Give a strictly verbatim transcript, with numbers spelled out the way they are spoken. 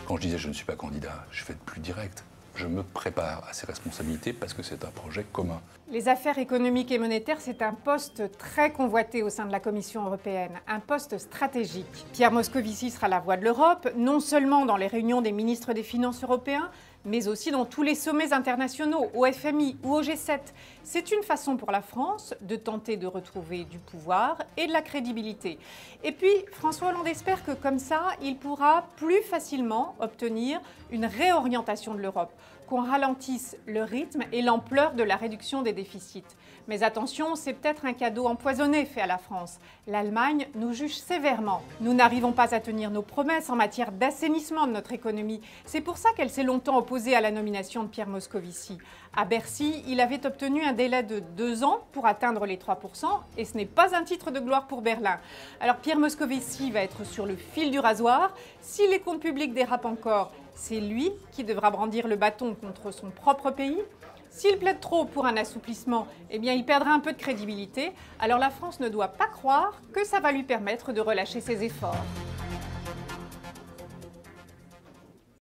Quand je disais je ne suis pas candidat, je vais être plus direct. Je me prépare à ces responsabilités parce que c'est un projet commun. Les affaires économiques et monétaires, c'est un poste très convoité au sein de la Commission européenne, un poste stratégique. Pierre Moscovici sera la voix de l'Europe, non seulement dans les réunions des ministres des Finances européens, mais aussi dans tous les sommets internationaux, au F M I ou au G sept. C'est une façon pour la France de tenter de retrouver du pouvoir et de la crédibilité. Et puis, François Hollande espère que comme ça, il pourra plus facilement obtenir une réorientation de l'Europe, qu'on ralentisse le rythme et l'ampleur de la réduction des déficits. Mais attention, c'est peut-être un cadeau empoisonné fait à la France. L'Allemagne nous juge sévèrement. Nous n'arrivons pas à tenir nos promesses en matière d'assainissement de notre économie. C'est pour ça qu'elle s'est longtemps opposée à la nomination de Pierre Moscovici. À Bercy, il avait obtenu un délai de deux ans pour atteindre les trois pour cent et ce n'est pas un titre de gloire pour Berlin. Alors Pierre Moscovici va être sur le fil du rasoir. Si les comptes publics dérapent encore, c'est lui qui devra brandir le bâton contre son propre pays. S'il plaide trop pour un assouplissement, eh bien il perdra un peu de crédibilité. Alors la France ne doit pas croire que ça va lui permettre de relâcher ses efforts.